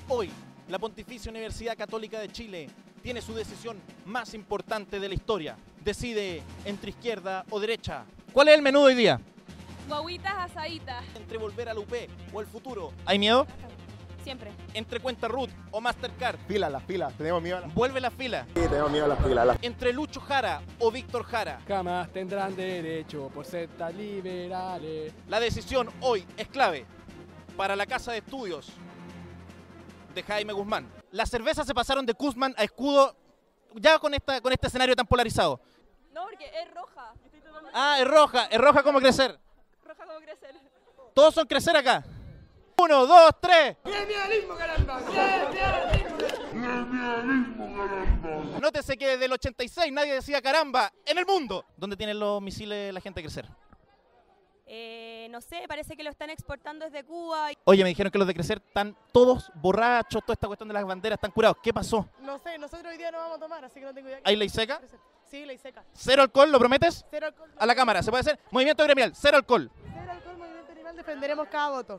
Hoy, la Pontificia Universidad Católica de Chile tiene su decisión más importante de la historia. Decide entre izquierda o derecha. ¿Cuál es el menú de hoy día? Guaguitas asaditas. Entre volver al UP o el futuro. ¿Hay miedo? Siempre. Entre cuenta Ruth o Mastercard. Las pilas, tenemos miedo a las Vuelve la fila. Sí, tenemos miedo a las pilas. Entre Lucho Jara o Víctor Jara. Jamás tendrán derecho por ser tan liberales. La decisión hoy es clave para la casa de estudios de Jaime Guzmán. Las cervezas se pasaron de Guzmán a Escudo ya con este escenario tan polarizado. No, porque es roja. Estoy totalmente Ah, es roja como crecer. roja como crecer. Todos son crecer acá. 1, 2, 3. ¡Gremialismo, caramba! Nótese que desde el 86 nadie decía caramba en el mundo. ¿Dónde tienen los misiles la gente de crecer? No sé, parece que lo están exportando desde Cuba. Oye, me dijeron que los de crecer están todos borrachos, toda esta cuestión de las banderas están curados. ¿Qué pasó? No sé, nosotros hoy día no vamos a tomar, así que no tengo idea. ¿Hay ley seca? Sí, ley seca. ¿Cero alcohol, lo prometes? Cero alcohol. A la cámara, ¿se puede hacer? Movimiento gremial, cero alcohol. Cero alcohol, movimiento animal, defenderemos cada voto.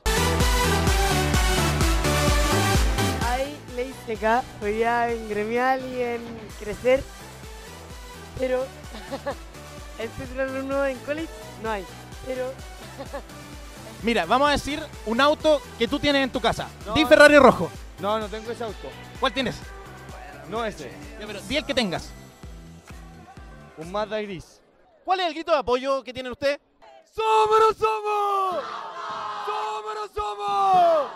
Hay ley seca, hoy día en gremial y en crecer, pero el centro alumno en college no hay, pero... Mira, vamos a decir un auto que tú tienes en tu casa. No. Di Ferrari rojo. No, no tengo ese auto. ¿Cuál tienes? No ese. Ya, pero di el que tengas. Un Mazda gris. ¿Cuál es el grito de apoyo que tienen ustedes? ¡Somos, no somos! ¡Somos, no somos!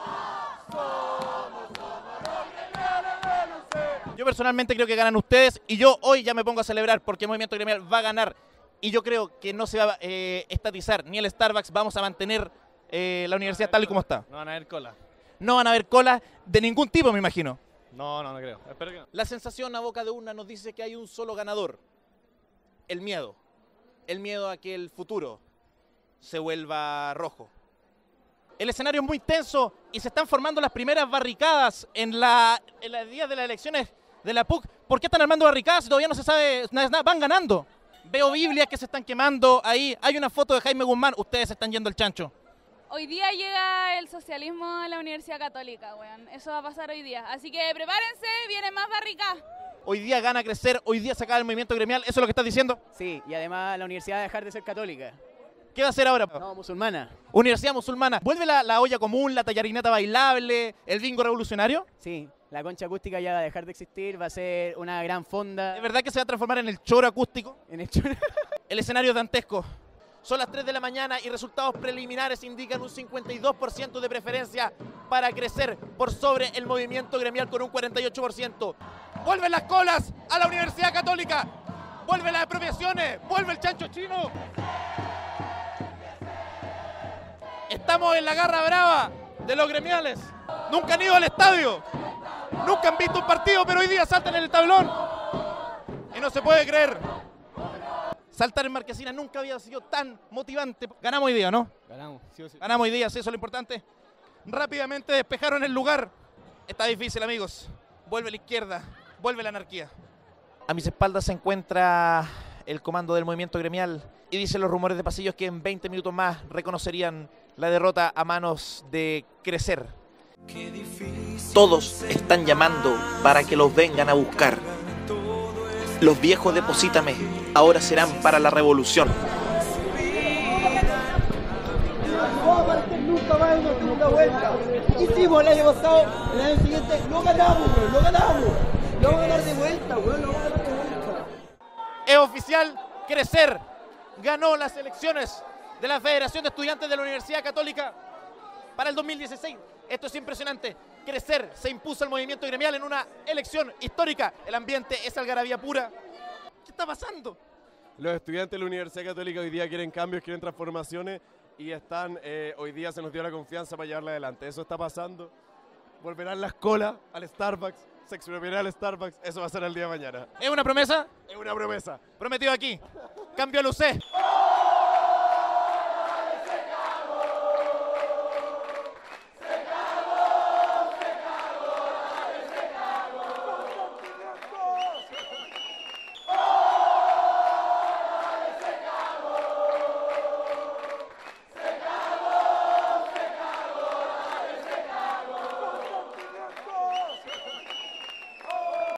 Yo personalmente creo que ganan ustedes y yo hoy ya me pongo a celebrar porque el movimiento gremial va a ganar y yo creo que no se va a estatizar ni el Starbucks, vamos a mantener la universidad tal y como está. No van a haber cola. No van a haber colas de ningún tipo, me imagino. No creo. Espero que no. La sensación a boca de urna nos dice que hay un solo ganador, el miedo. El miedo a que el futuro se vuelva rojo. El escenario es muy tenso y se están formando las primeras barricadas en los días de las elecciones de la PUC. ¿Por qué están armando barricadas si todavía no se sabe nada? Van ganando. Veo Biblias que se están quemando ahí. Hay una foto de Jaime Guzmán. Ustedes se están yendo el chancho. Hoy día llega el socialismo a la Universidad Católica, weón. Eso va a pasar hoy día. Así que prepárense, vienen más barricadas. Hoy día gana crecer, hoy día se acaba el movimiento gremial. ¿Eso es lo que estás diciendo? Sí, y además la universidad va a dejar de ser católica. ¿Qué va a hacer ahora? No, musulmana. Universidad musulmana. ¿Vuelve la olla común, la tallarineta bailable, el bingo revolucionario? Sí, la concha acústica ya va a dejar de existir, va a ser una gran fonda. ¿Es verdad que se va a transformar en el choro acústico? En el choro. El escenario es dantesco. Son las 3 de la mañana y resultados preliminares indican un 52% de preferencia para crecer por sobre el movimiento gremial con un 48%. ¡Vuelven las colas a la Universidad Católica! ¡Vuelven las expropiaciones! ¡Vuelve el chancho chino! Estamos en la garra brava de los gremiales. Nunca han ido al estadio. Nunca han visto un partido, pero hoy día saltan en el tablón. Y no se puede creer. Saltar en Marquesina nunca había sido tan motivante. Ganamos hoy día, ¿no? Ganamos, sí o sí. Ganamos hoy día, sí, eso es lo importante. Rápidamente despejaron el lugar. Está difícil, amigos. Vuelve la izquierda, vuelve la anarquía. A mis espaldas se encuentra el comando del movimiento gremial y dicen los rumores de pasillos que en 20 minutos más reconocerían la derrota a manos de crecer. Todos están llamando para que los vengan a buscar. Los viejos deposítame ahora serán para la revolución. No va a aparecer nunca más en una segunda vuelta. Hicimos el año pasado, el año siguiente lo ganamos, weón, lo ganamos. Lo vamos a ganar de vuelta, weón, lo vamos a ganar de vuelta. Es oficial, crecer ganó las elecciones de la Federación de Estudiantes de la Universidad Católica para el 2016. Esto es impresionante. Crecer se impuso al movimiento gremial en una elección histórica. El ambiente es algarabía pura. ¿Qué está pasando? Los estudiantes de la Universidad Católica hoy día quieren cambios, quieren transformaciones y están, hoy día se nos dio la confianza para llevarla adelante. Eso está pasando. Volverán las colas al Starbucks, se expropiará al Starbucks. Eso va a ser el día de mañana. ¿Es una promesa? Es una promesa. Prometido aquí. Cambio a Lucé.